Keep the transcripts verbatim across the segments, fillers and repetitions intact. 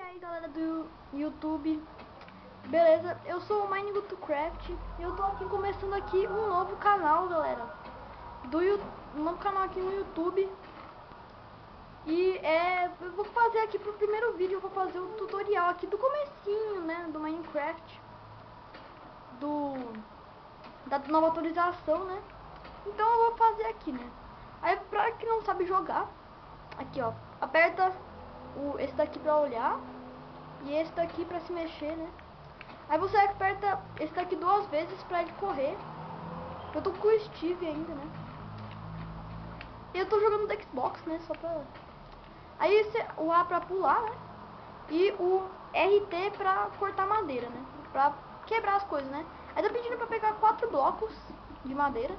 aí galera do YouTube, beleza? Eu sou o MineGotoCraft e eu tô aqui começando aqui um novo canal, galera, do um novo canal aqui no YouTube. E é, eu vou fazer aqui pro primeiro vídeo, eu vou fazer o tutorial aqui do comecinho, né, do Minecraft, do da nova atualização, né? Então eu vou fazer aqui, né? Aí pra quem não sabe jogar, aqui ó, aperta o, esse daqui pra olhar e esse daqui pra se mexer, né? Aí você aperta esse daqui duas vezes pra ele correr. Eu tô com o Steve ainda, né? E eu tô jogando do Xbox, né? Só pra... Aí esse, o A pra pular, né? E o R T pra cortar madeira, né? Pra quebrar as coisas, né? Aí tá pedindo pra pegar quatro blocos de madeira.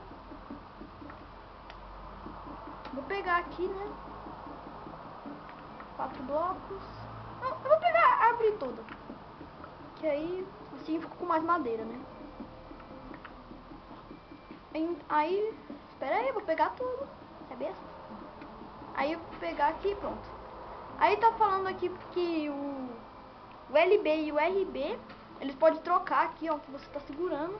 Vou pegar aqui, né? Quatro blocos. Não, eu vou pegar a árvore toda. Que aí, assim, fico com mais madeira, né? Aí, espera aí, eu vou pegar tudo. É besta. Aí eu vou pegar aqui e pronto. Aí tá falando aqui que o, o L B e o R B, eles podem trocar aqui, ó, que você tá segurando.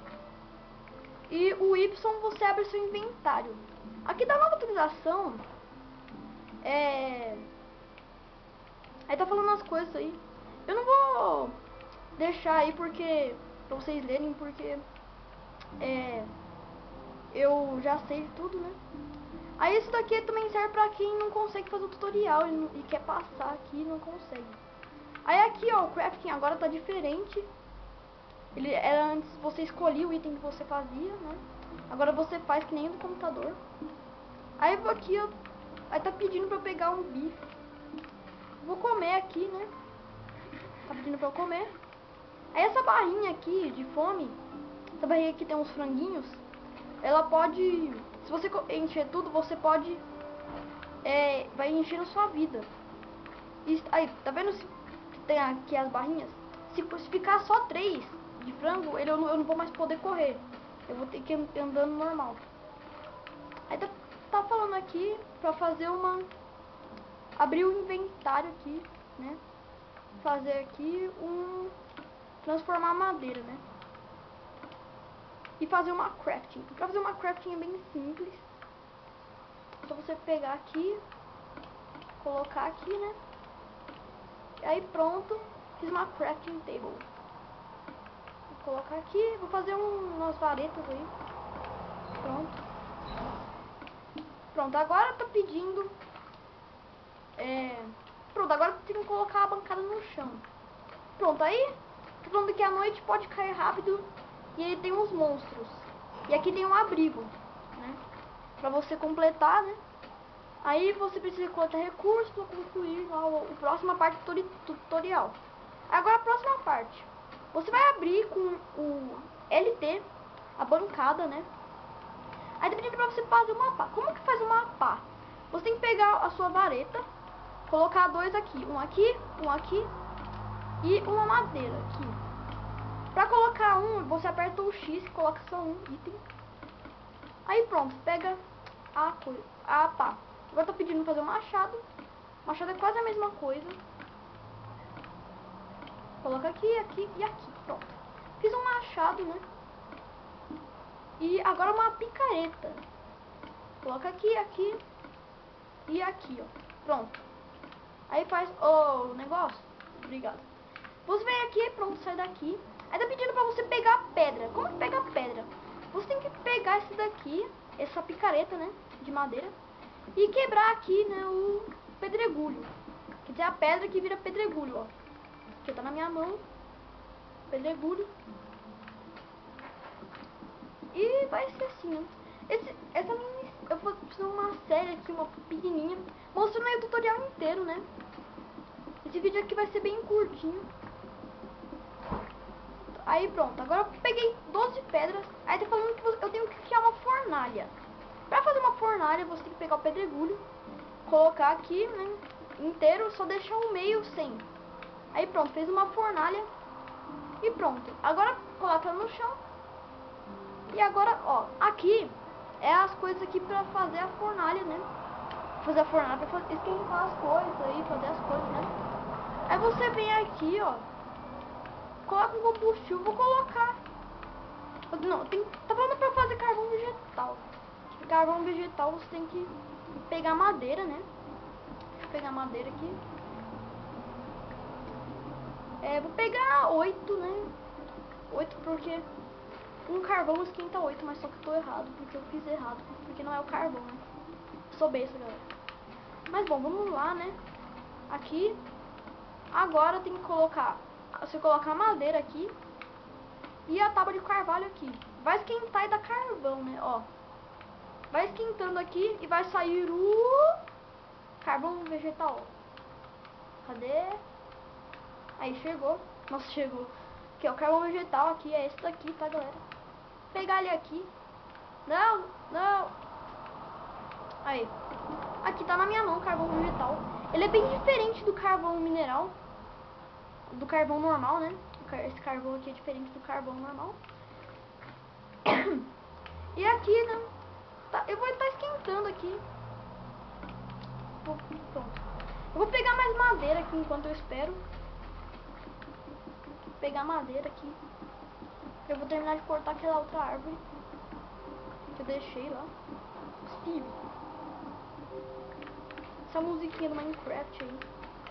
E o Y você abre seu inventário. Aqui da nova atualização, é... Aí tá falando as coisas aí. Eu não vou deixar aí porque pra vocês lerem, porque é, eu já sei tudo, né? Aí isso daqui também serve pra quem não consegue fazer o tutorial e, não, e quer passar aqui e não consegue. Aí aqui ó, o crafting agora tá diferente. Ele era antes você escolhia o item que você fazia, né? Agora você faz que nem no computador. Aí aqui ó, aí tá pedindo pra eu pegar um bife. Vou comer aqui, né? Tá pedindo pra eu comer. Aí essa barrinha aqui de fome, essa barrinha aqui tem uns franguinhos. Ela pode, se você encher tudo, você pode é, vai enchendo sua vida. E, aí, tá vendo se tem aqui as barrinhas? Se, se ficar só três de frango, ele, eu, não, eu não vou mais poder correr. Eu vou ter que ir andando normal. Aí tá, tá falando aqui pra fazer uma... Abrir o inventário aqui, né? Fazer aqui um... Transformar a madeira, né? E fazer uma crafting. Pra fazer uma crafting é bem simples. Só você pegar aqui, colocar aqui, né? E aí pronto, fiz uma crafting table. Vou colocar aqui, vou fazer um, umas varetas aí. Pronto. Pronto, agora tá pedindo... É... Pronto, agora tem que colocar a bancada no chão. Pronto, aí tá falando que a noite pode cair rápido e aí tem uns monstros. E aqui tem um abrigo, né? Pra você completar, né? Aí você precisa coletar recursos para concluir a, a próxima parte do tutorial. Agora a próxima parte. Você vai abrir com o L T a bancada, né? Aí tá pedindo pra você fazer uma pá. Como que faz uma pá? Você tem que pegar a sua vareta, colocar dois aqui, um aqui, um aqui e uma madeira aqui. Pra colocar um, você aperta o X e coloca só um item. Aí pronto, pega a coisa, a pá. Agora tô pedindo fazer um machado. Machado é quase a mesma coisa. Coloca aqui, aqui e aqui. Pronto. Fiz um machado, né? E agora uma picareta. Coloca aqui, aqui e aqui, ó. Pronto. Aí faz o oh, negócio. Obrigado. Você vem aqui, pronto, sai daqui. Aí tá pedindo pra você pegar pedra. Como que pega pedra? Você tem que pegar esse daqui, essa picareta, né? De madeira. E quebrar aqui, né, o pedregulho. Quer dizer, a pedra que vira pedregulho, ó. Que tá na minha mão. Pedregulho. E vai ser assim, ó. Esse, essa mini, eu vou fazer uma série aqui, uma pequenininha, mostrando aí o tutorial inteiro, né. Esse vídeo aqui vai ser bem curtinho. Aí pronto, agora eu peguei doze pedras. Aí tá falando que eu tenho que criar uma fornalha. Pra fazer uma fornalha, você tem que pegar o pedregulho, colocar aqui, né, inteiro, só deixar o meio sem. Aí pronto, fez uma fornalha e pronto. Agora coloca no chão. E agora, ó, aqui é as coisas aqui pra fazer a fornalha, né? Fazer a fornalha pra fazer, esquentar as coisas aí, fazer as coisas, né? Aí você vem aqui, ó. Coloca um combustível, vou colocar. Não, tem, tá falando pra fazer carvão vegetal. Carvão vegetal você tem que pegar madeira, né? Deixa eu pegar madeira aqui. É, vou pegar oito, né? Oito porque um carvão esquenta oito, mas só que eu tô errado, porque eu fiz errado. Porque não é o carvão, né? Sou besta, galera. Mas bom, vamos lá, né? Aqui. Agora tem que colocar. Você colocar a madeira aqui. E a tábua de carvalho aqui. Vai esquentar e dar carvão, né? Ó. Vai esquentando aqui e vai sair o carvão vegetal. Cadê? Aí chegou. Nossa, chegou. Aqui, ó, o carvão vegetal aqui é esse daqui, tá, galera? Vou pegar ele aqui. Não, não. Aí. Aqui tá na minha mão o carvão vegetal. Ele é bem diferente do carvão mineral. Do carvão normal, né? Esse carvão aqui é diferente do carvão normal. E aqui, né? Tá, eu vou estar esquentando aqui. Pronto. Eu vou pegar mais madeira aqui enquanto eu espero. Vou pegar madeira aqui. Eu vou terminar de cortar aquela outra árvore que eu deixei lá. Steve. Essa musiquinha do Minecraft aí.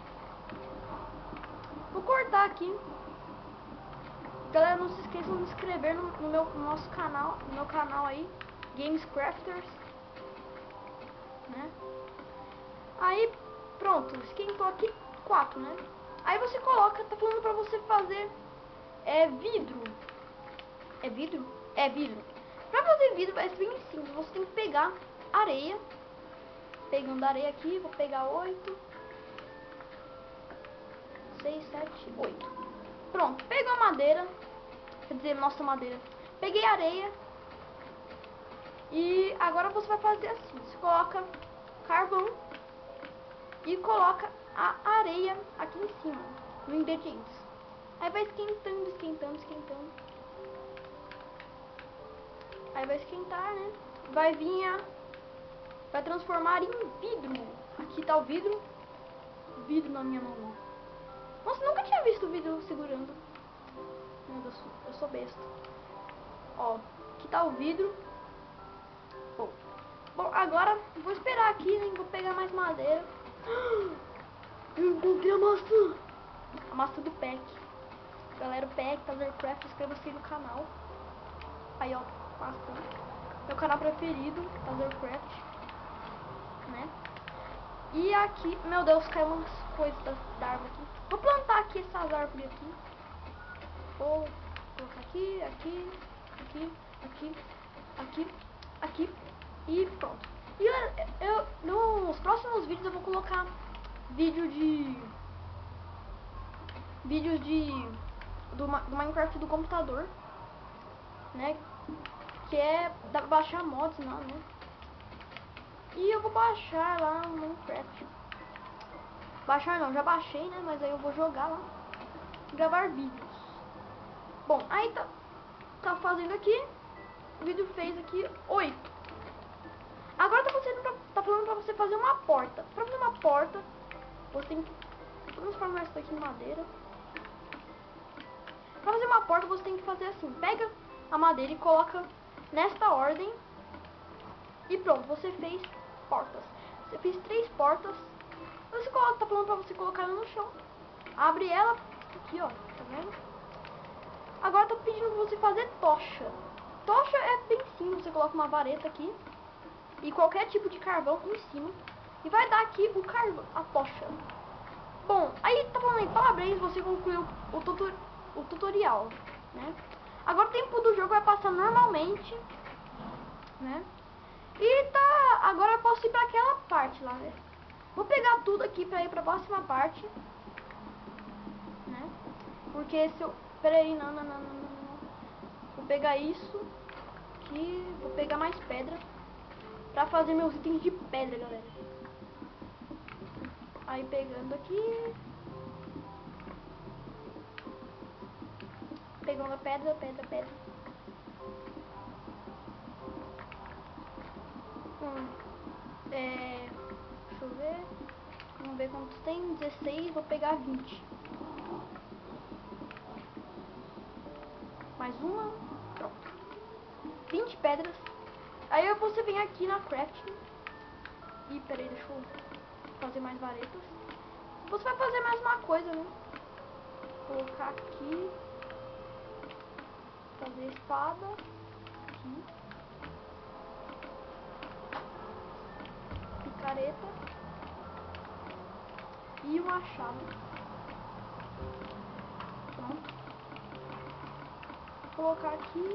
Vou cortar aqui. Galera, não se esqueçam de se inscrever no, no meu no nosso canal, no meu canal aí, Games Crafters, né? Aí, pronto, esquentou aqui quatro, né? Aí você coloca, tá falando pra você fazer é vidro. É vidro? É vidro. Pra fazer vidro vai ser bem simples, você tem que pegar areia. Pegando areia aqui, vou pegar oito, seis, sete, oito. Pronto, pegou a madeira. Quer dizer, nossa madeira. Peguei areia. E agora você vai fazer assim. Você coloca carvão. E coloca a areia aqui em cima. No ingredientes. Aí vai esquentando, esquentando, esquentando. Aí vai esquentar, né? Vai vir a... Vai transformar em vidro. Aqui tá o vidro. Vidro na minha mão. Nossa, nunca tinha visto o vidro segurando. Meu Deus, eu sou besta. Ó, aqui tá o vidro. Bom, bom agora vou esperar aqui, né? Vou pegar mais madeira. Eu encontrei a maçã. A maçã do Peck. Galera, o Peck, Tazercraft, inscreva-se no canal. Aí, ó, maçã. Meu canal preferido, Tazercraft. Né? E aqui, meu Deus, caiu umas coisas da, da árvore aqui. Vou plantar aqui essas árvores aqui. Vou colocar aqui, aqui, aqui, aqui, aqui, aqui e pronto. E eu, eu, nos próximos vídeos eu vou colocar vídeo de vídeos de do, do Minecraft do computador, né? Que é dá pra baixar mods, não, né? E eu vou baixar lá no Minecraft. Baixar não, já baixei, né? Mas aí eu vou jogar lá, gravar vídeos. Bom, aí tá, tá fazendo aqui. O vídeo fez aqui oito. Agora tá, fazendo pra, tá falando pra você fazer uma porta. Pra fazer uma porta, você tem que transformar isso daqui em madeira. Pra fazer uma porta, você tem que fazer assim. Pega a madeira e coloca nesta ordem. E pronto, você fez portas. Você fez três portas. Você coloca, tá falando pra você colocar ela no chão. Abre ela aqui, ó. Tá vendo? Agora tô pedindo pra você fazer tocha. Tocha é bem simples, você coloca uma vareta aqui e qualquer tipo de carvão em cima e vai dar aqui o carvão, a tocha. Bom, aí tá falando aí, parabéns, você concluiu o, tutor, o tutorial, né? Agora o tempo do jogo vai passar normalmente, né? E tá, agora eu posso ir pra aquela parte lá, né? Vou pegar tudo aqui pra ir pra próxima parte, né? Porque se eu... Pera aí, não, não, não, não, não. Vou pegar isso aqui, vou pegar mais pedra pra fazer meus itens de pedra, galera. Aí pegando aqui, pegando a pedra, pedra, pedra. Hum, é, deixa eu ver. Vamos ver quantos tem. dezesseis, vou pegar vinte. Mais uma. Pronto. vinte pedras. Aí você vem aqui na crafting. Ih, peraí, deixa eu fazer mais varetas. Você vai fazer mais uma coisa, né? Colocar aqui. Fazer espada. Aqui. Picareta. E um machado. Pronto. Vou colocar aqui.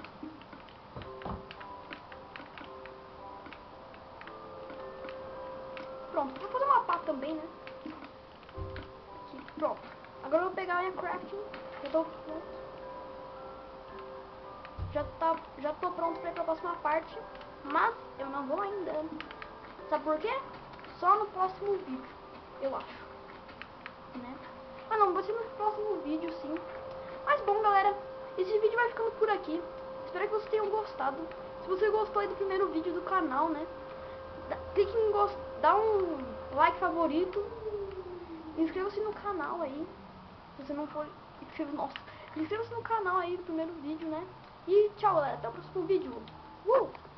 Pronto, vou fazer uma pá também, né? Aqui, pronto. Agora eu vou pegar a minha crafting. Já tô pronto. Já, tá, já tô pronto pra ir pra próxima parte. Mas eu não vou ainda. Sabe por quê? Só no próximo vídeo, eu acho. Né? Ah não, vai ser no próximo vídeo sim. Mas bom, galera, esse vídeo vai ficando por aqui. Espero que vocês tenham gostado. Se você gostou aí do primeiro vídeo do canal, né? Dá, clique em gostar, dá um like favorito. Inscreva-se no canal aí. Se você não for inscreva, nossa, inscreva-se no canal aí do primeiro vídeo, né? E tchau, galera, até o próximo vídeo. Uh!